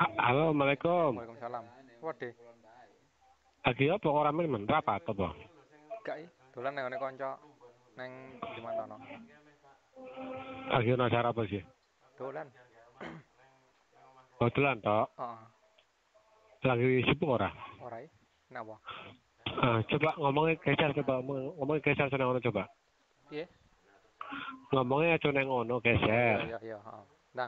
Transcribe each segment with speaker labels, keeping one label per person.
Speaker 1: Halo, Assalamualaikum.
Speaker 2: Waalaikumsalam. Waduh,
Speaker 1: Lagi apa kok rame men? Rapat apa?
Speaker 2: gak dolan nang ngene kanca nang Jemantana.
Speaker 1: Lagi ono acara apa sih?
Speaker 2: Dolan.
Speaker 1: Kebetulan tok.
Speaker 2: Heeh.
Speaker 1: Lagi sibuk ora?
Speaker 2: Ora iki. Napa?
Speaker 1: Coba ngomongnya geser, coba ngomongnya geser sana ngono coba.
Speaker 2: Piye?
Speaker 1: Ngomongnya aja nang ngono
Speaker 2: Oh iya
Speaker 1: geser.
Speaker 2: iya iya, heeh. Ndang.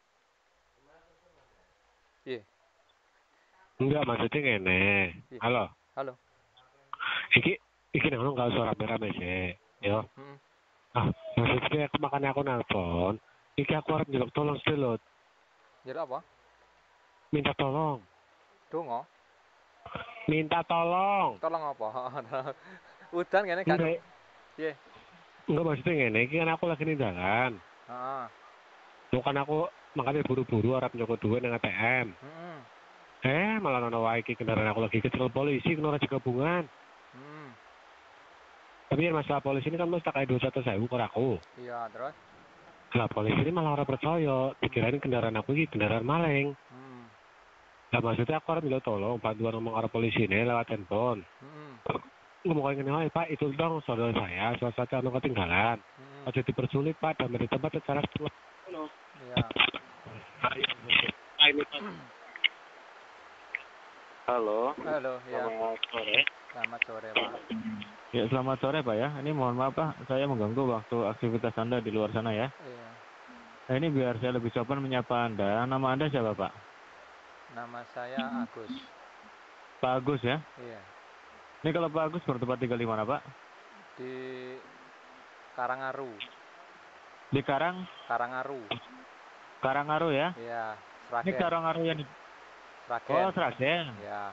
Speaker 2: Piye?
Speaker 1: Enggak maksudnya ngene.
Speaker 2: Piye?
Speaker 1: Halo.
Speaker 2: Halo.
Speaker 1: Iki iki nang ngono enggak usah rame-rame sih. Yo.
Speaker 2: Heeh.
Speaker 1: Maksudnya makanya aku nelpon. Iki aku harus njeluk tolong sedulur.
Speaker 2: Jadi apa?
Speaker 1: Minta tolong.
Speaker 2: Donga.
Speaker 1: Minta tolong.
Speaker 2: Tolong apa? Udan ngene gak.
Speaker 1: Enggak,
Speaker 2: Piye?
Speaker 1: enggak maksudnya ngene. Iki kan aku lagi ning dalan.
Speaker 2: Heeh.
Speaker 1: Bukan aku makanya buru-buru arep nyokot duit nang ATM.
Speaker 2: Heeh.
Speaker 1: Malah nono wae iki kendaraan aku lagi kecekel polisi kena raja gabungan.
Speaker 2: Hmm.
Speaker 1: Tapi yang masalah polisi ini kan mesti kayak 200.000 ke aku.
Speaker 2: Iya, terus?
Speaker 1: Lah polisi ini malah orang percaya, dikirain kendaraan aku ini kendaraan maling.
Speaker 2: Hmm.
Speaker 1: Lah maksudnya aku harus minta tolong bantuan ngomong arah polisi ini lewat handphone.
Speaker 2: Heeh.
Speaker 1: Ngomong kayak gini, "Hai Pak, itu dong saudara saya, suatu anu ketinggalan.
Speaker 2: Heeh.
Speaker 1: Aja dipersulit Pak, dan di tempat secara setelah."
Speaker 2: Iya.
Speaker 3: Halo,
Speaker 2: Halo, ya.
Speaker 3: selamat sore.
Speaker 2: Selamat sore, Pak.
Speaker 3: Ya, selamat sore Pak ya. Ini mohon maaf Pak, saya mengganggu waktu aktivitas Anda di luar sana ya.
Speaker 2: Iya.
Speaker 3: Nah ini biar saya lebih sopan menyapa Anda. Nama Anda siapa Pak?
Speaker 2: Nama saya Agus.
Speaker 3: Pak Agus ya.
Speaker 2: Iya.
Speaker 3: Ini kalau Pak Agus bertempat tinggal di mana Pak?
Speaker 2: Di Karangaru.
Speaker 3: Di
Speaker 2: Karangaru.
Speaker 3: Karangaru ya.
Speaker 2: Iya,
Speaker 3: Ini
Speaker 2: Sragen.
Speaker 3: Karangaru yang di...
Speaker 2: Sragen.
Speaker 3: Oh, Sragen.
Speaker 2: Ya.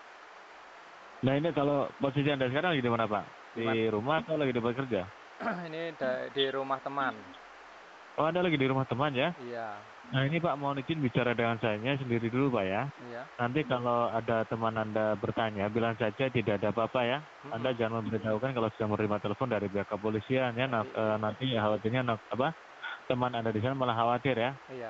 Speaker 3: Nah ini kalau posisi Anda sekarang lagi di mana Pak? Di rumah atau lagi di tempat kerja?
Speaker 2: Ini di rumah teman.
Speaker 3: Oh, Anda lagi di rumah teman ya?
Speaker 2: Iya.
Speaker 3: Nah ini Pak mohon izin bicara dengan saya sendiri dulu Pak ya.
Speaker 2: Iya.
Speaker 3: Nanti kalau ada teman Anda bertanya, bilang saja tidak ada apa-apa ya. Anda jangan memberitahukan kalau sudah menerima telepon dari pihak kepolisian ya. Nanti ya khawatirnya teman Anda di sana malah khawatir ya.
Speaker 2: Iya.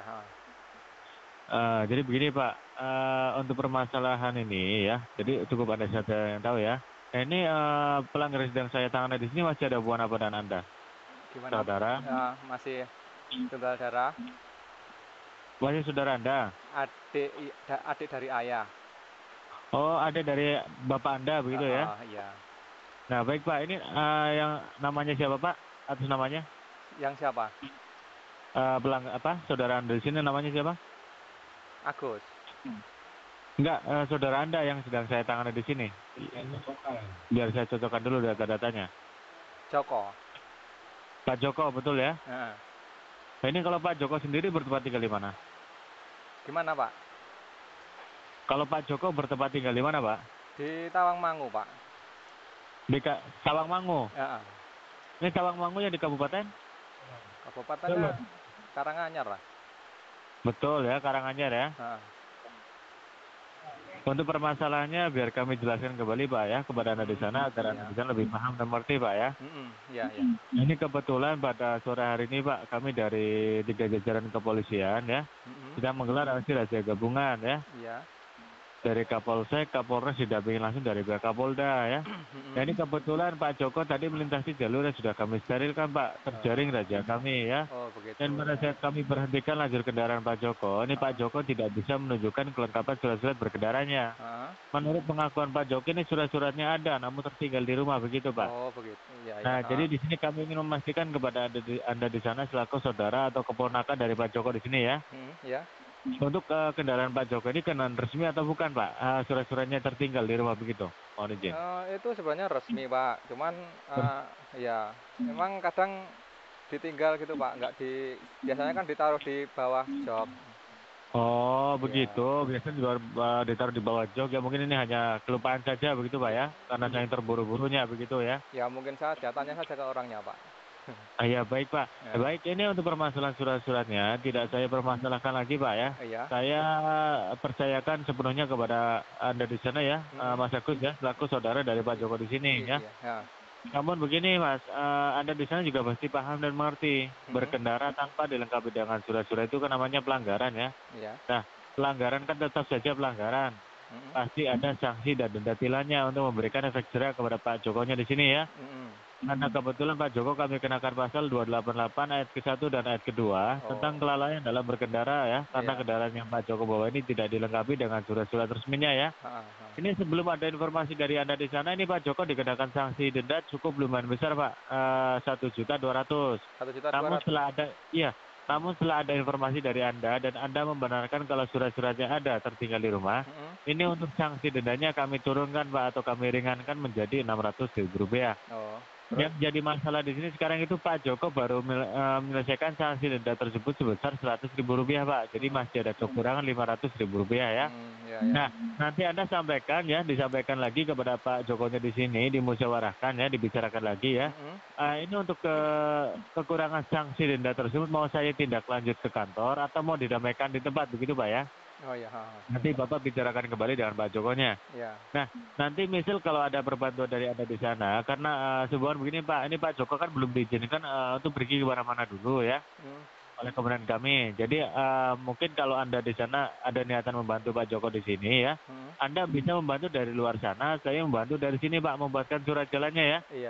Speaker 3: Jadi begini Pak, untuk permasalahan ini ya, jadi cukup Anda saja yang tahu ya. Ini pelanggar yang sedang saya tangani di sini masih ada hubungan apa dengan Anda?
Speaker 2: Gimana?
Speaker 3: Saudara?
Speaker 2: Masih tunggal darah.
Speaker 3: Masih saudara Anda?
Speaker 2: Adik dari ayah.
Speaker 3: Oh, ada dari bapak Anda begitu ya?
Speaker 2: Iya.
Speaker 3: Nah baik Pak, ini yang namanya siapa Pak? Atas namanya?
Speaker 2: Yang siapa?
Speaker 3: Saudara Anda di sini namanya siapa?
Speaker 2: Agus.
Speaker 3: Enggak, saudara Anda yang sedang saya tangani di sini. Biar saya cocokkan dulu data-datanya.
Speaker 2: Joko.
Speaker 3: Pak Joko, betul ya?
Speaker 2: Heeh.
Speaker 3: Nah, ini kalau Pak Joko sendiri bertempat tinggal di mana?
Speaker 2: Gimana, Pak?
Speaker 3: Kalau Pak Joko bertempat tinggal di mana, Pak?
Speaker 2: Di Tawangmangu, Pak.
Speaker 3: Di Tawangmangu.
Speaker 2: Heeh.
Speaker 3: Ini Tawangmangu yang di kabupaten?
Speaker 2: Kabupatennya Karanganyar lah.
Speaker 3: Betul ya, Karanganyar ya.
Speaker 2: Heeh.
Speaker 3: Untuk permasalahannya biar kami jelaskan kembali Pak ya kepada Anda di sana agar Anda bisa lebih paham dan mengerti Pak ya.
Speaker 2: Iya.
Speaker 3: Ini kebetulan pada sore hari ini Pak kami dari 3 jajaran kepolisian ya sedang menggelar aksi razia gabungan ya.
Speaker 2: Iya.
Speaker 3: Dari Kapolsek, Kapolres didampingi langsung dari pihak Kapolda ya. Nah ini kebetulan Pak Joko tadi melintasi jalur yang sudah kami sterilkan Pak, terjaring razia kami ya.
Speaker 2: Oh begitu.
Speaker 3: Dan pada saat kami berhentikan lajur kendaraan Pak Joko, ini Pak Joko tidak bisa menunjukkan kelengkapan surat-surat berkendaranya. Menurut pengakuan Pak Joko ini surat-suratnya ada, namun tertinggal di rumah begitu Pak.
Speaker 2: Oh begitu. Ya.
Speaker 3: Nah jadi di sini kami ingin memastikan kepada Anda di sana selaku saudara atau keponakan dari Pak Joko di sini ya.
Speaker 2: Ya.
Speaker 3: Untuk kendaraan Pak Joko ini kendaraan resmi atau bukan Pak? Surat-suratnya tertinggal di rumah begitu? Mohon izin.
Speaker 2: Itu sebenarnya resmi Pak, cuman ya memang kadang ditinggal gitu Pak, biasanya kan ditaruh di bawah jok.
Speaker 3: Oh begitu, biasanya ditaruh di bawah jok ya, mungkin ini hanya kelupaan saja begitu Pak ya, karena saya terburu-burunya begitu ya.
Speaker 2: Ya mungkin saja, tanya saja ke orangnya Pak.
Speaker 3: Ya baik Pak, baik ini untuk permasalahan surat-suratnya tidak saya permasalahkan lagi Pak ya.
Speaker 2: Iya.
Speaker 3: Saya percayakan sepenuhnya kepada Anda di sana ya, Mas Agus ya, selaku saudara dari Pak Joko di sini ya. Namun begini Mas, Anda di sana juga pasti paham dan mengerti, berkendara tanpa dilengkapi dengan surat-surat itu kan namanya pelanggaran ya.
Speaker 2: Iya.
Speaker 3: Nah, pelanggaran kan tetap saja pelanggaran. Pasti ada sanksi dan denda tilanya untuk memberikan efek jerah kepada Pak Jokonya di sini ya. Karena kebetulan Pak Joko kami kenakan pasal 288 ayat ke-1 dan ayat ke-2 tentang kelalaian dalam berkendara ya. Karena kendaraan yang Pak Joko bawa ini tidak dilengkapi dengan surat-surat resminya ya. Ini sebelum ada informasi dari Anda di sana, ini Pak Joko dikenakan sanksi denda cukup lumayan besar Pak, 1.200.000. Namun setelah ada informasi dari Anda dan Anda membenarkan kalau surat-suratnya ada tertinggal di rumah, ini untuk sanksi dendanya kami turunkan Pak atau kami ringankan menjadi Rp600.000. Yang jadi masalah di sini sekarang itu Pak Joko baru menyelesaikan sanksi denda tersebut sebesar Rp100.000 Pak. Jadi masih ada kekurangan Rp500.000 ya. Nah, nanti Anda disampaikan lagi kepada Pak Jokonya di sini, dimusyawarahkan ya, dibicarakan lagi ya. Ini untuk kekurangan sanksi denda tersebut mau saya tindak lanjut ke kantor atau mau didamaikan di tempat begitu Pak ya? Nanti Bapak bicarakan kembali dengan Pak Jokonya. Nah, nanti misal kalau ada perbantuan dari Anda di sana, karena sebuah begini Pak, ini Pak Joko kan belum diizinkan untuk pergi kemana-mana dulu ya, oleh komandan kami. Jadi mungkin kalau Anda di sana ada niatan membantu Pak Joko di sini ya, Anda bisa membantu dari luar sana, saya membantu dari sini Pak, membuatkan surat jalannya ya.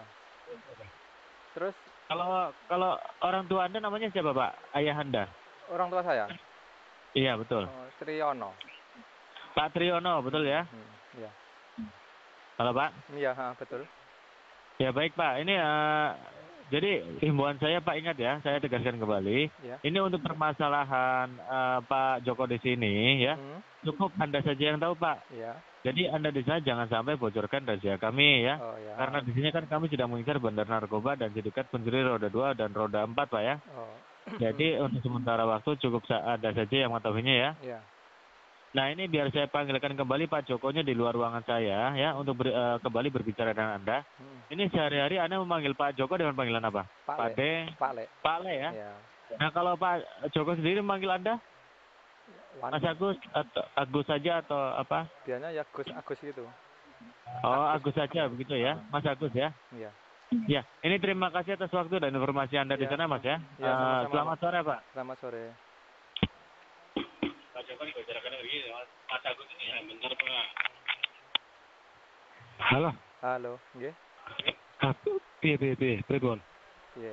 Speaker 2: Terus?
Speaker 3: Kalau orang tua Anda namanya siapa Pak? Ayah Anda?
Speaker 2: Orang tua saya?
Speaker 3: Iya betul.
Speaker 2: Triyono.
Speaker 3: Pak Triyono betul ya?
Speaker 2: Iya.
Speaker 3: Halo Pak?
Speaker 2: Iya betul.
Speaker 3: Ya baik Pak, ini jadi himbauan saya Pak ingat ya, saya tegaskan kembali, ini untuk permasalahan Pak Joko di sini ya, cukup Anda saja yang tahu Pak. Jadi Anda di sana jangan sampai bocorkan rahasia kami ya, karena di sini kan kami sedang mengincar bandar narkoba dan sindikat pencuri roda 2 dan roda 4 Pak ya. Jadi untuk sementara waktu cukup Anda saja yang mengetahuinya ya. Nah ini biar saya panggilkan kembali Pak Jokonya di luar ruangan saya ya untuk kembali berbicara dengan Anda. Ini sehari-hari Anda memanggil Pak Joko dengan panggilan apa? Pak Le ya. Nah kalau Pak Joko sendiri memanggil Anda? Mas Agus atau Agus saja atau apa?
Speaker 2: Biasanya ya Agus gitu.
Speaker 3: Oh Agus saja begitu ya, Mas Agus ya. Ya, ini terima kasih atas waktu dan informasi Anda di sana Mas ya. Selamat sore Pak.
Speaker 2: Selamat sore.
Speaker 3: Pak Joko dibicarakan begini, Mas Agus ini ya benar Pak.
Speaker 1: Halo,
Speaker 2: nggih.
Speaker 1: Piye, pripun?
Speaker 2: Piye?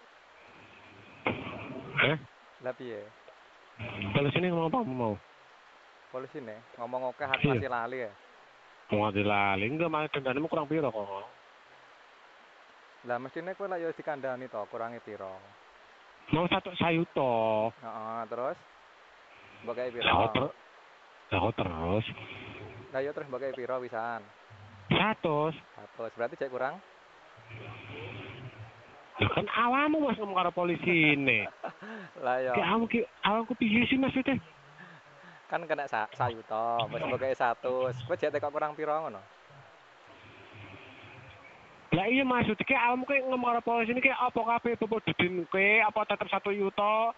Speaker 2: Lah piye?
Speaker 1: Polisi ini ngomong apa mau?
Speaker 2: Polisi nih ngomong oke aku masih lali ya.
Speaker 1: Mau dilali enggak malah dendane kurang piro kok.
Speaker 2: Lah mestine kowe lak yo dikandani to, kurange piro?
Speaker 1: Mau 1 sayuto.
Speaker 2: Terus mbok gawe piro?
Speaker 1: Terus.
Speaker 2: Lah yo terus mbok gawe piro wisan?
Speaker 1: 100.
Speaker 2: Berarti cek kurang?
Speaker 1: Ya kan awakmu Mas ngomong karo polisi ini.
Speaker 2: Lah yo.
Speaker 1: Awakku piye sih maksudnya?
Speaker 2: Kan kena sayuto, wis mbok gawe 100. Kowe jek tekok kurang piro ngono?
Speaker 1: Lah iya maksudnya kayak awakmu kayak ngomong karo polisi ini kayak apa kabeh bobot didinke apa tetep 1 yuto?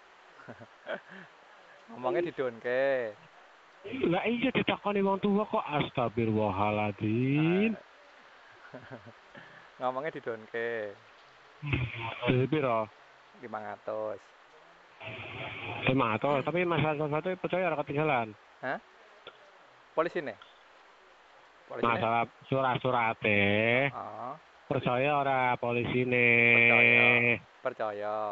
Speaker 2: Ngomongnya didonke.
Speaker 1: Lah iya ditakoni wong tua kok astagfirullahaladzim.
Speaker 2: Ngomongnya didonke.
Speaker 1: Piro?
Speaker 2: 500.
Speaker 1: 500, tapi masalah satu percaya ora ketinggalan.
Speaker 2: Hah? Polisi nih?
Speaker 1: Masalah surat-surate. Percaya ora polisi nih?
Speaker 2: Percaya.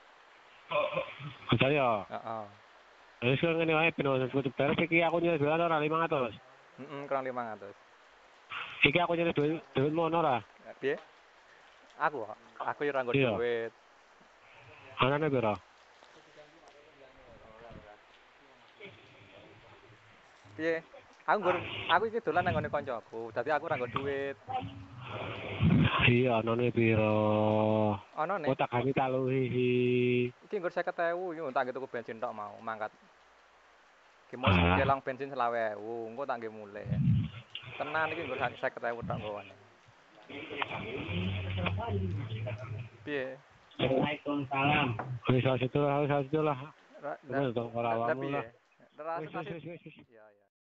Speaker 1: Wis kok ngene wae ben wis kudu beres iki aku nyelih duit ora 500.
Speaker 2: Kurang 500.
Speaker 1: Iki aku nyelih duit mono ora?
Speaker 2: Piye? Aku yo ora nggo duit.
Speaker 1: Anane piro?
Speaker 2: Piye? Aku iki dolan nang ngone kancaku, dadi aku ora nggo duit.
Speaker 1: Iya, anane piro?
Speaker 2: Anane.
Speaker 1: Kok tak kami taluhi.
Speaker 2: Iki nggo 50.000 yo tak tuku bensin tok mau mangkat. Ki mau kelang bensin 20.000, engko tak nggih mulih. Tenan iki nggo 50.000 tok nggowane. Piye?
Speaker 1: Waalaikumsalam. Wis lah.
Speaker 2: Ora.
Speaker 1: Wis ora awakmu lah.
Speaker 2: Wis. Ya.